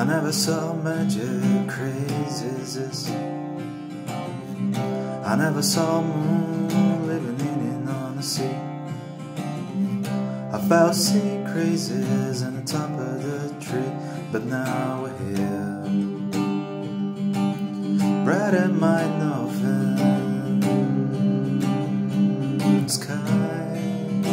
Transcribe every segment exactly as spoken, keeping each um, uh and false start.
I never saw magic crazy as this. I never saw moon living in it on the sea. I felt sea crazies on the top of the tree, but now we're here. Bright and my nothing skies.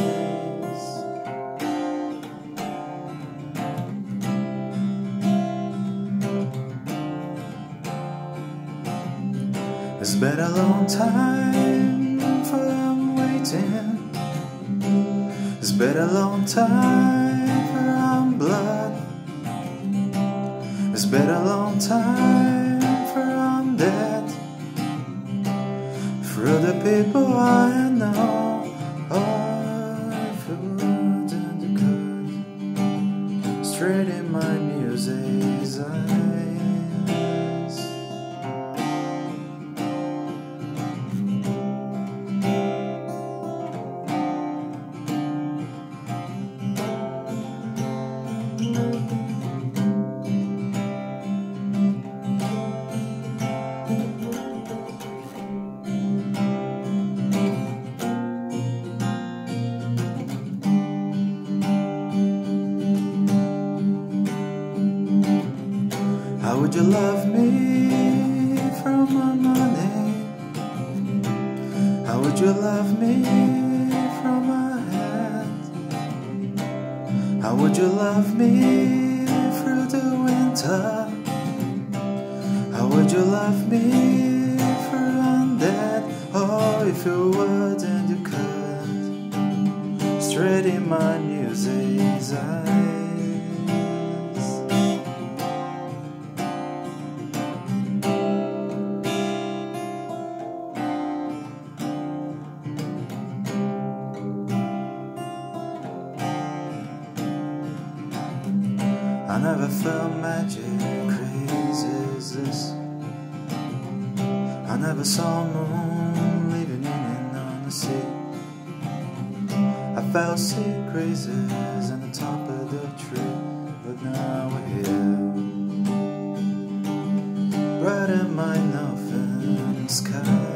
It's been a long time for I'm waiting. It's been a long time for I'm blood. It's been a long time for I'm dead. Through the people I know, all food and the good, straight in my music's eyes. How would you love me from my money? How would you love me from my head? How would you love me through the winter? How would you love me through undead? Oh, if you would and you could, straight in my music's eyes. I never felt magic crazy as this. I never saw moon living in it on the sea. I felt sea crazies on the top of the tree, but now we're here. Bright in my nothing sky.